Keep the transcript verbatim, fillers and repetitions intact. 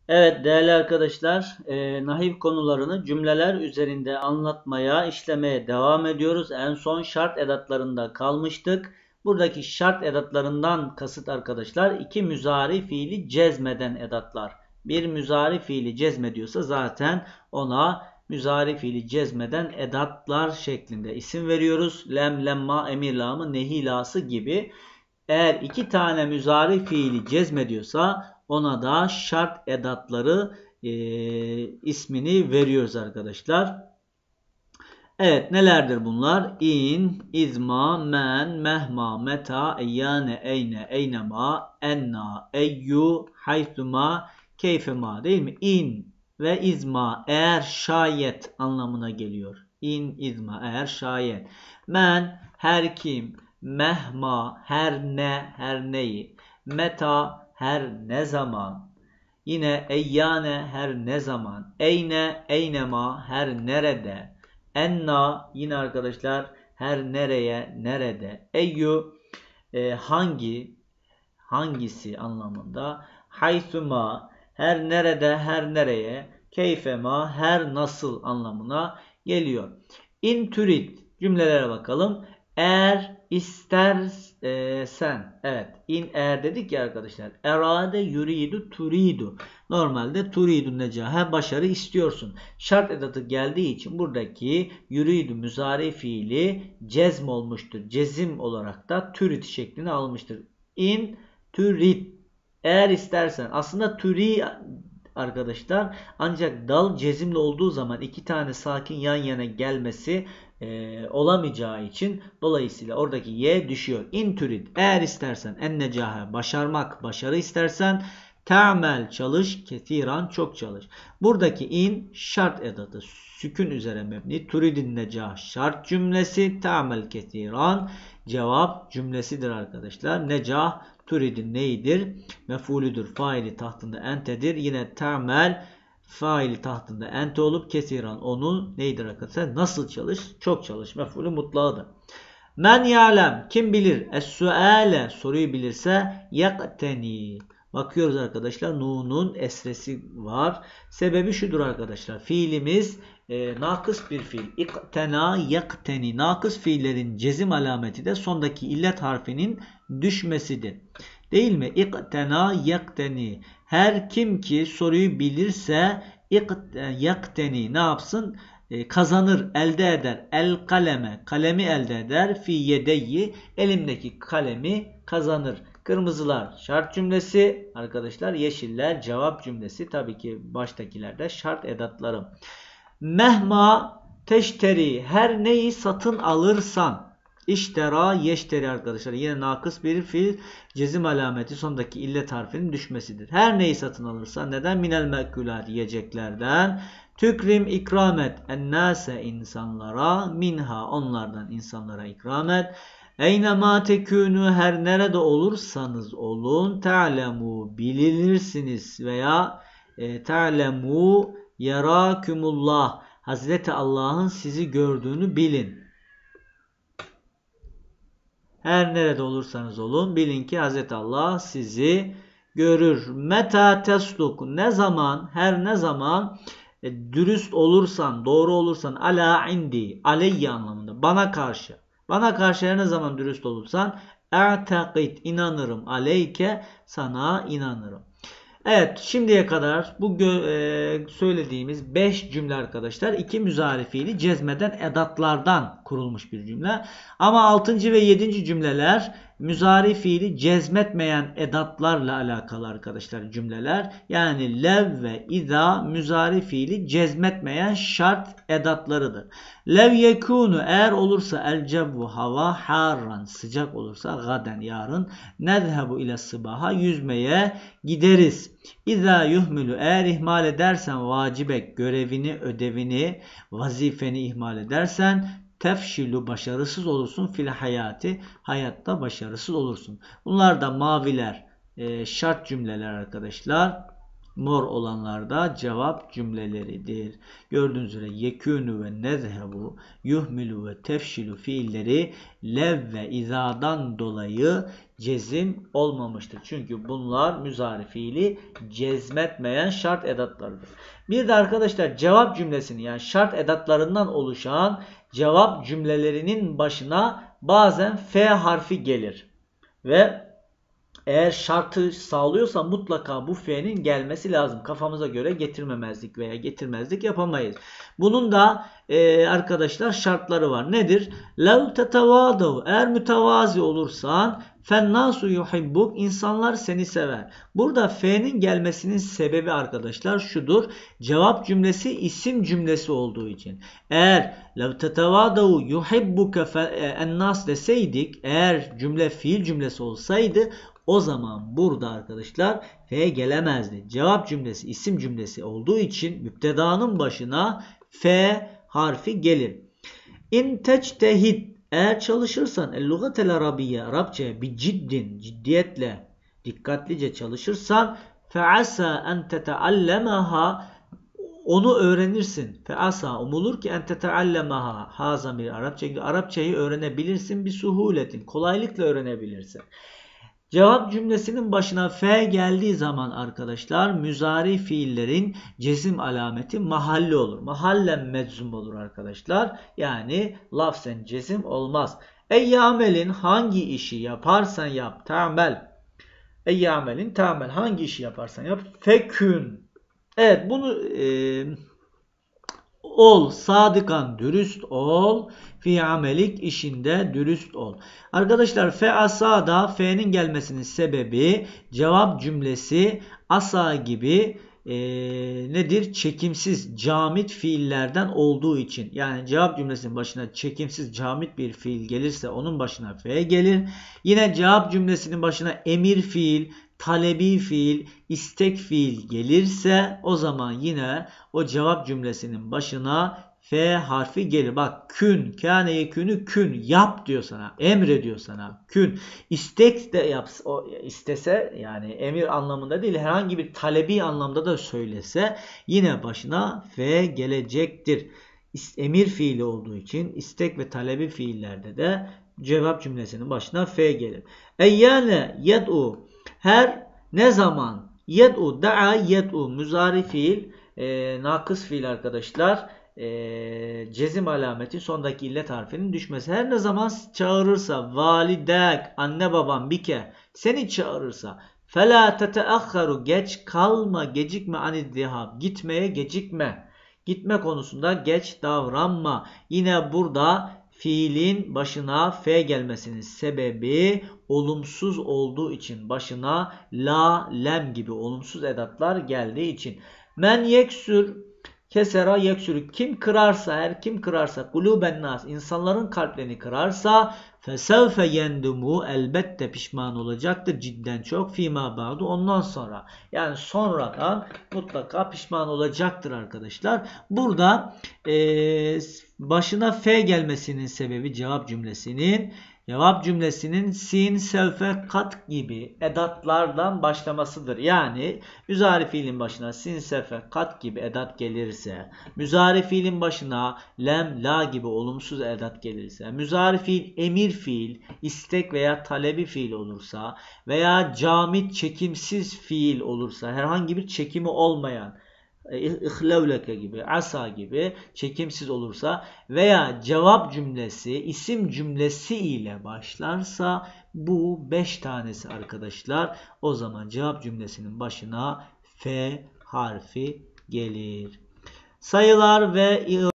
Evet değerli arkadaşlar, e, nahiv konularını cümleler üzerinde anlatmaya, işlemeye devam ediyoruz. En son şart edatlarında kalmıştık. Buradaki şart edatlarından kasıt arkadaşlar iki müzari fiili cezmeden edatlar. Bir müzari fiili cezmediyorsa zaten ona müzari fiili cezmeden edatlar şeklinde isim veriyoruz. Lem, lemma, emir lamı, nehi lası gibi. Eğer iki tane müzari fiili cezmediyorsa ona da şart edatları e, ismini veriyoruz arkadaşlar. Evet, nelerdir bunlar? İn, izma, men, mehma, meta, eyyane, eyne, eynema, enna, eyyu, haythuma, keyfema değil mi? İn ve izma eğer şayet anlamına geliyor. İn, izma eğer şayet. Men her kim, mehma her ne, her neyi, meta her ne zaman. Yine eyyane her ne zaman, eyne, eynema her nerede, enna yine arkadaşlar her nereye, nerede, eyyü e, hangi, hangisi anlamında, haythuma her nerede, her nereye, keyfema her nasıl anlamına geliyor. İn türid cümlelere bakalım. Eğer istersen, evet, in eğer dedik ya arkadaşlar. Erade yuridu turidu. Normalde turidu necahe başarı istiyorsun. Şart edatı geldiği için buradaki yuridu müzari fiili cezm olmuştur. Cezim olarak da türid şeklini almıştır. In turid. Eğer istersen. Aslında turi arkadaşlar ancak dal cezimli olduğu zaman iki tane sakin yan yana gelmesi e, olamayacağı için dolayısıyla oradaki y düşüyor. In turid. Eğer istersen. En necahe. Başarmak. Başarı istersen. Te'mel çalış. Ketiran çok çalış. Buradaki in şart edatı. Sükun üzere mebni. Turidin necah şart cümlesi. Te'mel ketiran cevap cümlesidir arkadaşlar. Necah turidin neyidir? Mef'ulüdür. Faili tahtında entedir. Yine te'mel faili tahtında ente olup kesiran onu neydir arkadaşlar? Nasıl çalış? Çok çalış. Mef'ulü mutlağıdır. Men ya'lem kim bilir? Es-suale soruyu bilirse yakteni. Bakıyoruz arkadaşlar. Nun'un esresi var. Sebebi şudur arkadaşlar. Fiilimiz e, nakıs bir fiil. İktena yakteni. Nakıs fiillerin cezim alameti de sondaki illet harfinin düşmesidir. Değil mi? İktena yakteni. Her kim ki soruyu bilirse yakteni ne yapsın? E, kazanır, elde eder. El kaleme. Kalemi elde eder. Fi yedeyi. Elimdeki kalemi kazanır. Kırmızılar şart cümlesi. Arkadaşlar yeşiller cevap cümlesi. Tabii ki baştakilerde şart edatlarım. Mehma teşteri. Her neyi satın alırsan. İştera yeşteri arkadaşlar. Yine nakıs bir fiil cezim alameti sondaki illet harfinin düşmesidir. Her neyi satın alırsan neden? Minel mekülat yiyeceklerden. Tükrim ikram et. Ennase insanlara. Minha onlardan insanlara ikram et. Eynema tekûnü her nerede olursanız olun. Te'lemu bilinirsiniz veya e, te'lemu yarâkumullah. Hazreti Allah'ın sizi gördüğünü bilin. Her nerede olursanız olun bilin ki Hazreti Allah sizi görür. Meta tesluk ne zaman her ne zaman e, dürüst olursan doğru olursan ala indi aleyye anlamında bana karşı. Bana karşı her ne zaman dürüst olursan e'tekid inanırım aleyke sana inanırım. Evet şimdiye kadar bu e, söylediğimiz beş cümle arkadaşlar iki müzari fiili cezmeden edatlardan kurulmuş bir cümle. Ama altıncı ve yedinci cümleler müzari fiili cezmetmeyen edatlarla alakalı arkadaşlar cümleler. Yani lev ve iza müzari fiili cezmetmeyen şart edatlarıdır. Lev yekunu eğer olursa el cevvu hava harran sıcak olursa gaden yarın nezhebu ile sıbaha yüzmeye gideriz. İza yuhmülü eğer ihmal edersen vacibek görevini ödevini vazifeni ihmal edersen tefşilu başarısız olursun fil hayati hayatta başarısız olursun. Bunlar da maviler e, şart cümleler arkadaşlar. Mor olanlar da cevap cümleleridir. Gördüğünüz üzere yekûnü ve nezhebu, yuhmilu ve tefşilu fiilleri lev ve izadan dolayı cezim olmamıştır. Çünkü bunlar müzari fiili cezmetmeyen şart edatlarıdır. Bir de arkadaşlar cevap cümlesini, yani şart edatlarından oluşan cevap cümlelerinin başına bazen F harfi gelir. Ve eğer şartı sağlıyorsa mutlaka bu F'nin gelmesi lazım. Kafamıza göre getirmemezlik veya getirmezlik yapamayız. Bunun da e, arkadaşlar şartları var. Nedir? لَوْ تَتَوَادَوْ Eğer mütevazi olursan فَالنَّاسُ يُحِبُّكْ İnsanlar seni sever. Burada F'nin gelmesinin sebebi arkadaşlar şudur. Cevap cümlesi isim cümlesi olduğu için. Eğer لَوْ تَتَوَادَوْ يُحِبُّكَ فَالنَّاسِ deseydik, eğer cümle fiil cümlesi olsaydı, o zaman burada arkadaşlar F gelemezdi. Cevap cümlesi isim cümlesi olduğu için müptedanın başına F harfi gelir. İn tectehid Eğer çalışırsan el-lugatel arabiyye Arapçaya bir ciddin, ciddiyetle, dikkatlice çalışırsan fe'asa en teteallemaha onu öğrenirsin. Fe'asa umulur ki en teteallemaha ha zamiri Arapça, Arapçayı öğrenebilirsin bir suhuletin, kolaylıkla öğrenebilirsin. Cevap cümlesinin başına F geldiği zaman arkadaşlar müzari fiillerin cezim alameti mahalli olur. Mahallen meczum olur arkadaşlar. Yani lafzen cezim olmaz. Eyyamelin hangi işi yaparsan yap. Ta'mel. Eyyamelin ta'mel. Hangi işi yaparsan yap. Fekün. Evet bunu e, ol. Sadıkan dürüst ol. Fi amelik işinde dürüst ol. Arkadaşlar fe asa da F'nin gelmesinin sebebi cevap cümlesi asa gibi e, nedir? Çekimsiz camit fiillerden olduğu için. Yani cevap cümlesinin başına çekimsiz camit bir fiil gelirse onun başına F gelir. Yine cevap cümlesinin başına emir fiil, talebi fiil, istek fiil gelirse o zaman yine o cevap cümlesinin başına F harfi gelir. Bak kün, kâne yekünü kün yap diyor sana. Emrediyor sana. Kün. İstek de yapsa, o istese yani emir anlamında değil herhangi bir talebi anlamda da söylese yine başına F gelecektir. Emir fiili olduğu için istek ve talebi fiillerde de cevap cümlesinin başına F gelir. Eyyâne yed'u her ne zaman yed'u da'a yed'u müzari fiil e, nakıs fiil arkadaşlar. E, cezim alameti sondaki illet harfinin düşmesi. Her ne zaman çağırırsa validek anne baban bike seni çağırırsa fela teteahharu geç kalma gecikme aniddihab gitmeye gecikme gitme konusunda geç davranma. Yine burada fiilin başına F gelmesinin sebebi olumsuz olduğu için başına la lem gibi olumsuz edatlar geldiği için. Men yeksür kesera yeksürü kim kırarsa her kim kırarsa kuluben nas insanların kalplerini kırarsa fesevfe yendumu elbette pişman olacaktır cidden çok fîmâ ba'du ondan sonra yani sonradan mutlaka pişman olacaktır arkadaşlar. Burada e, başına F gelmesinin sebebi cevap cümlesinin Cevap cümlesinin sin, sevfe, kat gibi edatlardan başlamasıdır. Yani müzari fiilin başına sin, sevfe, kat gibi edat gelirse, müzari fiilin başına lem, la gibi olumsuz edat gelirse, müzari fiil emir fiil, istek veya talebi fiil olursa veya camit çekimsiz fiil olursa, herhangi bir çekimi olmayan İhlevleke gibi, asa gibi çekimsiz olursa veya cevap cümlesi isim cümlesi ile başlarsa bu beş tanesi arkadaşlar o zaman cevap cümlesinin başına F harfi gelir. Sayılar ve